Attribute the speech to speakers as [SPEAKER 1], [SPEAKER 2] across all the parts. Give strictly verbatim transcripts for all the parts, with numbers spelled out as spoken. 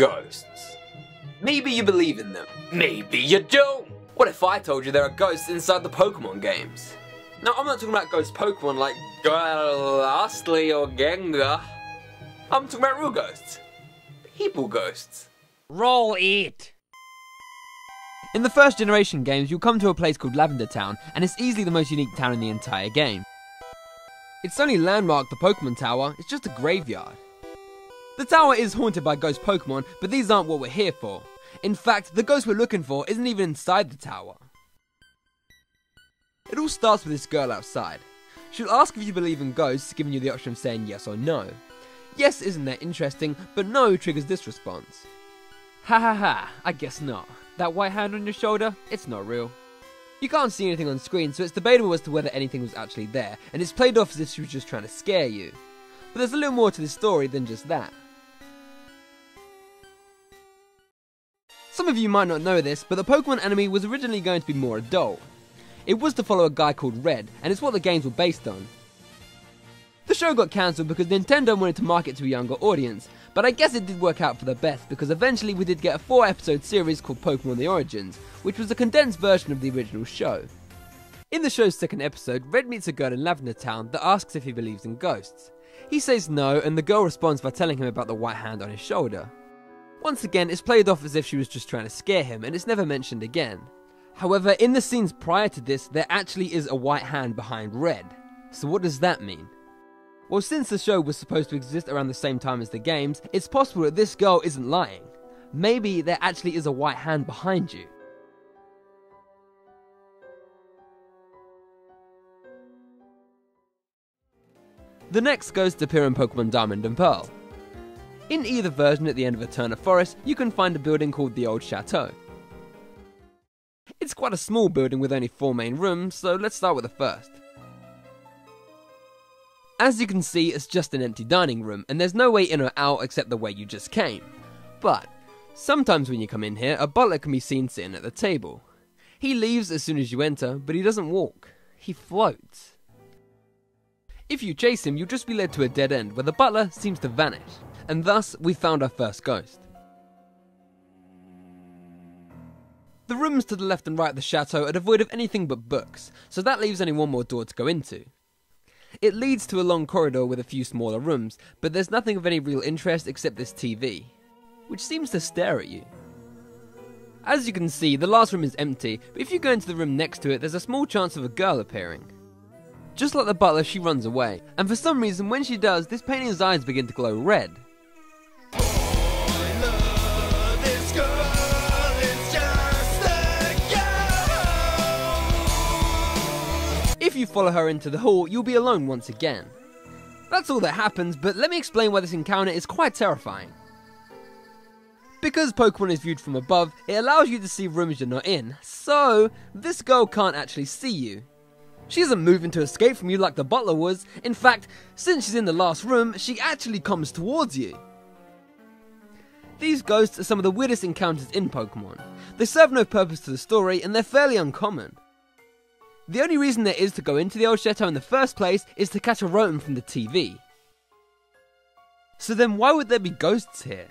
[SPEAKER 1] Ghosts. Maybe you believe in them, maybe you don't. What if I told you there are ghosts inside the Pokemon games? Now, I'm not talking about ghost Pokemon like Gastly or Gengar. I'm talking about real ghosts. People ghosts.
[SPEAKER 2] Roll it!
[SPEAKER 3] In the first generation games, you'll come to a place called Lavender Town, and it's easily the most unique town in the entire game. Its only landmark, the Pokemon Tower, is just a graveyard. The tower is haunted by ghost Pokemon, but these aren't what we're here for. In fact, the ghost we're looking for isn't even inside the tower. It all starts with this girl outside. She'll ask if you believe in ghosts, giving you the option of saying yes or no. Yes isn't that interesting, but no triggers this response. Ha ha ha, I guess not. That white hand on your shoulder, it's not real. You can't see anything on screen, so it's debatable as to whether anything was actually there, and it's played off as if she was just trying to scare you. But there's a little more to this story than just that. Some of you might not know this, but the Pokemon anime was originally going to be more adult. It was to follow a guy called Red, and it's what the games were based on. The show got cancelled because Nintendo wanted to market to a younger audience, but I guess it did work out for the best because eventually we did get a four episode series called Pokemon The Origins, which was a condensed version of the original show. In the show's second episode, Red meets a girl in Lavender Town that asks if he believes in ghosts. He says no, and the girl responds by telling him about the white hand on his shoulder. Once again, it's played off as if she was just trying to scare him, and it's never mentioned again. However, in the scenes prior to this, there actually is a white hand behind Red. So what does that mean? Well, since the show was supposed to exist around the same time as the games, it's possible that this girl isn't lying. Maybe there actually is a white hand behind you. The next ghosts appear in Pokemon Diamond and Pearl. In either version, at the end of Eterna Forest, you can find a building called the Old Chateau. It's quite a small building with only four main rooms, so let's start with the first. As you can see, it's just an empty dining room, and there's no way in or out except the way you just came. But sometimes when you come in here, a butler can be seen sitting at the table. He leaves as soon as you enter, but he doesn't walk. He floats. If you chase him, you'll just be led to a dead end where the butler seems to vanish, and thus we found our first ghost. The rooms to the left and right of the chateau are devoid of anything but books, so that leaves only one more door to go into. It leads to a long corridor with a few smaller rooms, but there's nothing of any real interest except this T V, which seems to stare at you. As you can see, the last room is empty, but if you go into the room next to it, there's a small chance of a girl appearing. Just like the butler, she runs away, and for some reason when she does, this painting's eyes begin to glow red. If you follow her into the hall, you'll be alone once again. That's all that happens, but let me explain why this encounter is quite terrifying. Because Pokemon is viewed from above, it allows you to see rooms you're not in, so this girl can't actually see you. She isn't moving to escape from you like the butler was. In fact, since she's in the last room, she actually comes towards you. These ghosts are some of the weirdest encounters in Pokemon. They serve no purpose to the story, and they're fairly uncommon. The only reason there is to go into the Old Chateau in the first place is to catch a Rotom from the T V. So then why would there be ghosts here?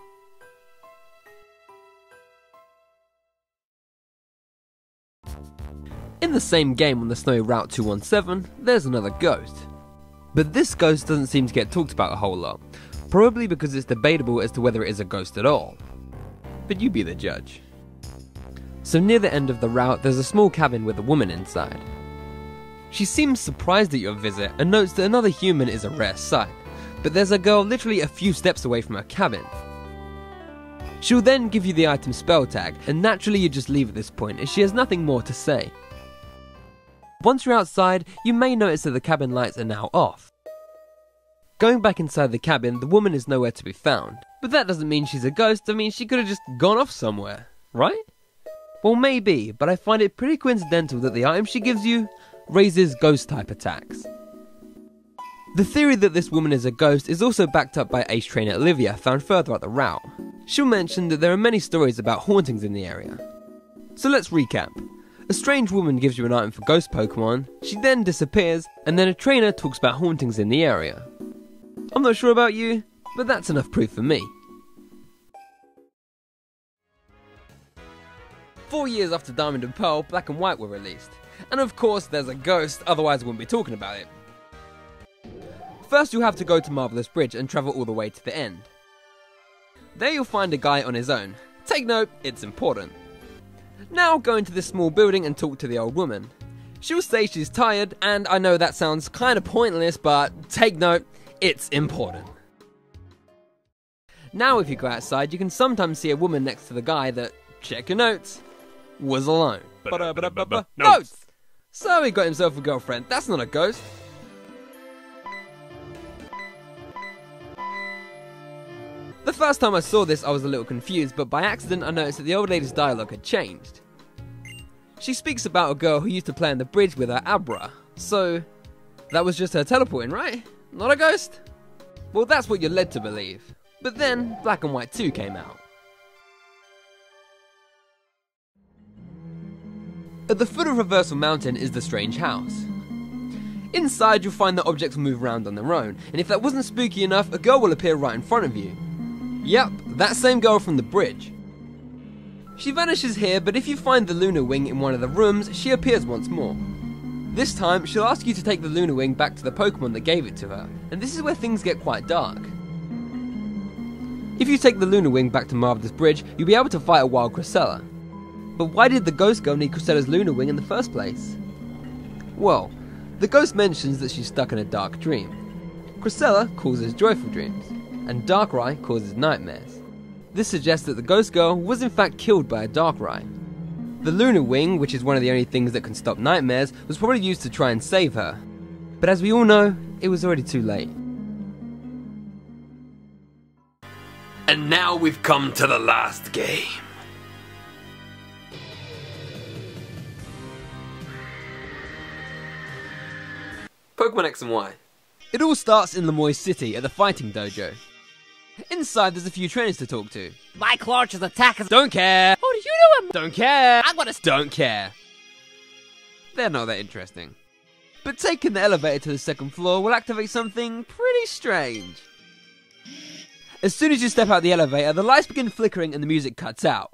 [SPEAKER 3] In the same game on the snowy Route two one seven, there's another ghost. But this ghost doesn't seem to get talked about a whole lot, probably because it's debatable as to whether it is a ghost at all. But you be the judge. So near the end of the route, there's a small cabin with a woman inside. She seems surprised at your visit and notes that another human is a rare sight, but there's a girl literally a few steps away from her cabin. She'll then give you the item spell tag, and naturally you just leave at this point as she has nothing more to say. Once you're outside, you may notice that the cabin lights are now off. Going back inside the cabin, the woman is nowhere to be found, but that doesn't mean she's a ghost. I mean, she could have just gone off somewhere, right? Well, maybe, but I find it pretty coincidental that the item she gives you raises ghost-type attacks. The theory that this woman is a ghost is also backed up by Ace Trainer Olivia, found further up the route. She'll mention that there are many stories about hauntings in the area. So let's recap. A strange woman gives you an item for ghost Pokemon, she then disappears, and then a trainer talks about hauntings in the area. I'm not sure about you, but that's enough proof for me. Four years after Diamond and Pearl, Black and White were released. And of course there's a ghost, otherwise I wouldn't be talking about it. First you'll have to go to Marvelous Bridge and travel all the way to the end. There you'll find a guy on his own. Take note, it's important. Now go into this small building and talk to the old woman. She'll say she's tired, and I know that sounds kinda pointless, but take note, it's important. Now if you go outside, you can sometimes see a woman next to the guy that, check your notes, was alone.
[SPEAKER 2] Ba-da-ba-da-ba-ba.
[SPEAKER 3] Ghost! So he got himself a girlfriend, that's not a ghost. The first time I saw this I was a little confused, but by accident I noticed that the old lady's dialogue had changed. She speaks about a girl who used to play on the bridge with her Abra, so that was just her teleporting, right? Not a ghost? Well, that's what you're led to believe. But then, Black and White two came out. At the foot of Reversal Mountain is the strange house. Inside you'll find that objects will move around on their own, and if that wasn't spooky enough, a girl will appear right in front of you. Yep, that same girl from the bridge. She vanishes here, but if you find the Lunar Wing in one of the rooms, she appears once more. This time, she'll ask you to take the Lunar Wing back to the Pokemon that gave it to her, and this is where things get quite dark. If you take the Lunar Wing back to Marvelous Bridge, you'll be able to fight a wild Cresselia. But why did the Ghost Girl need Cresselia's Lunar Wing in the first place? Well, the ghost mentions that she's stuck in a dark dream. Cresselia causes joyful dreams, and Darkrai causes nightmares. This suggests that the Ghost Girl was in fact killed by a Darkrai. The Lunar Wing, which is one of the only things that can stop nightmares, was probably used to try and save her. But as we all know, it was already too late.
[SPEAKER 1] And now we've come to the last game. Pokemon X and Y.
[SPEAKER 3] It all starts in Lemoy City at the Fighting Dojo. Inside there's a few trainers to talk to.
[SPEAKER 2] My Clarch's attackers.
[SPEAKER 3] Don't care!
[SPEAKER 2] How do you know him?
[SPEAKER 3] Don't care!
[SPEAKER 2] I'm gonna.
[SPEAKER 3] Don't care. They're not that interesting. But taking the elevator to the second floor will activate something pretty strange. As soon as you step out the elevator, the lights begin flickering and the music cuts out.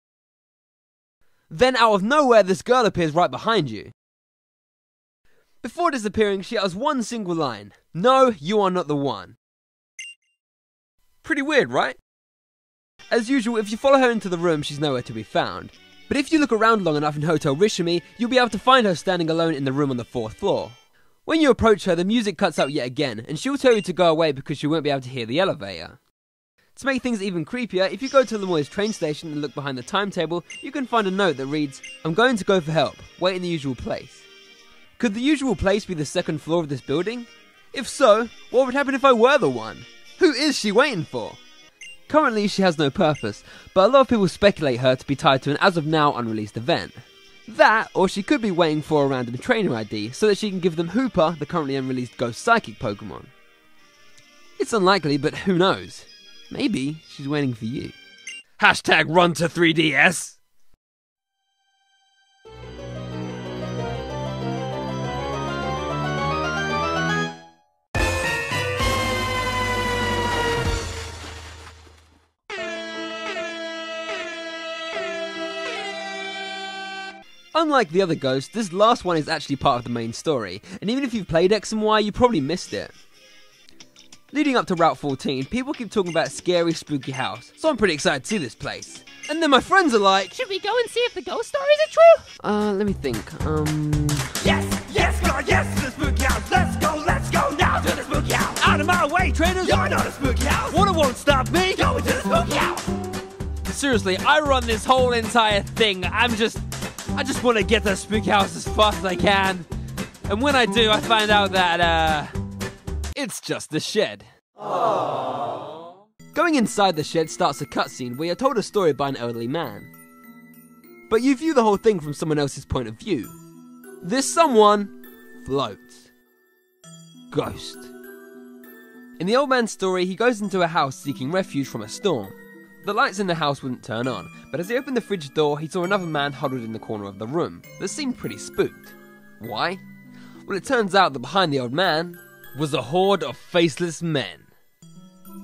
[SPEAKER 3] Then out of nowhere, this girl appears right behind you. Before disappearing, she utters one single line. No, you are not the one. Pretty weird, right? As usual, if you follow her into the room, she's nowhere to be found. But if you look around long enough in Hotel Rishimi, you'll be able to find her standing alone in the room on the fourth floor. When you approach her, the music cuts out yet again, and she'll tell you to go away because she won't be able to hear the elevator. To make things even creepier, if you go to Lemoy's train station and look behind the timetable, you can find a note that reads, "I'm going to go for help. Wait in the usual place." Could the usual place be the second floor of this building? If so, what would happen if I were the one? Who is she waiting for? Currently she has no purpose, but a lot of people speculate her to be tied to an as of now unreleased event. That, or she could be waiting for a random trainer I D so that she can give them Hooper, the currently unreleased Ghost Psychic Pokemon. It's unlikely, but who knows? Maybe she's waiting for you. Hashtag run to three D S! Unlike the other ghosts, this last one is actually part of the main story, and even if you've played X and Y, you probably missed it. Leading up to Route fourteen, people keep talking about a scary, spooky house, so I'm pretty excited to see this place. And then my friends are like,
[SPEAKER 2] Should we go and see if the ghost stories are true?
[SPEAKER 3] Uh, let me think, um...
[SPEAKER 4] Yes, yes, God, yes to the spooky house. Let's go, let's go now to the spooky house.
[SPEAKER 2] Out of my way, trainers!
[SPEAKER 4] You're not a spooky house.
[SPEAKER 2] Water won't stop me!
[SPEAKER 4] Going to the spooky house.
[SPEAKER 2] Seriously, I run this whole entire thing. I'm just... I just want to get to the spooky house as fast as I can. And when I do, I find out that, uh...
[SPEAKER 3] it's just the shed. Aww. Going inside the shed starts a cutscene where you're told a story by an elderly man. But you view the whole thing from someone else's point of view. This someone floats. Ghost. In the old man's story, he goes into a house seeking refuge from a storm. The lights in the house wouldn't turn on, but as he opened the fridge door, he saw another man huddled in the corner of the room that seemed pretty spooked. Why? Well, it turns out that behind the old man was a horde of faceless men.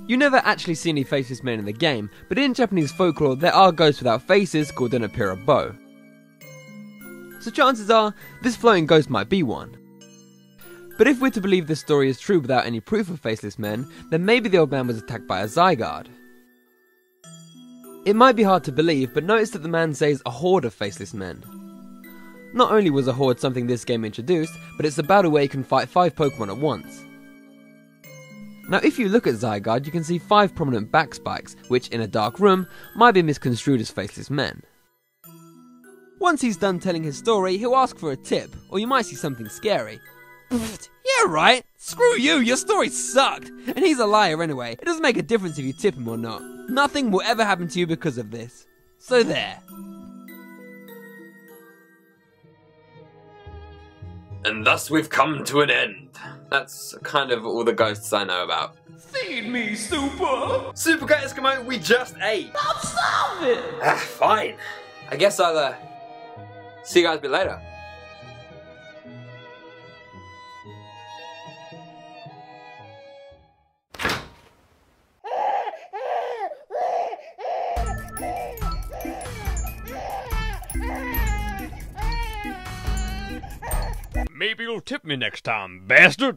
[SPEAKER 3] You never actually see any faceless men in the game, but in Japanese folklore there are ghosts without faces called an apirabo. So chances are, this floating ghost might be one. But if we're to believe this story is true without any proof of faceless men, then maybe the old man was attacked by a Zygarde. It might be hard to believe, but notice that the man says a horde of faceless men. Not only was a horde something this game introduced, but it's a battle where you can fight five Pokemon at once. Now if you look at Zygarde, you can see five prominent back spikes, which in a dark room, might be misconstrued as faceless men. Once he's done telling his story, he'll ask for a tip, or you might see something scary. Yeah right, screw you, your story sucked! And he's a liar anyway, it doesn't make a difference if you tip him or not. Nothing will ever happen to you because of this. So there.
[SPEAKER 1] And thus we've come to an end. That's kind of all the ghosts I know about.
[SPEAKER 4] Feed me, Super!
[SPEAKER 1] Super Cat Eskimo, we just ate!
[SPEAKER 4] I'm starving!
[SPEAKER 1] Ah, fine. I guess I'll uh, see you guys a bit later.
[SPEAKER 5] Maybe you'll tip me next time, bastard!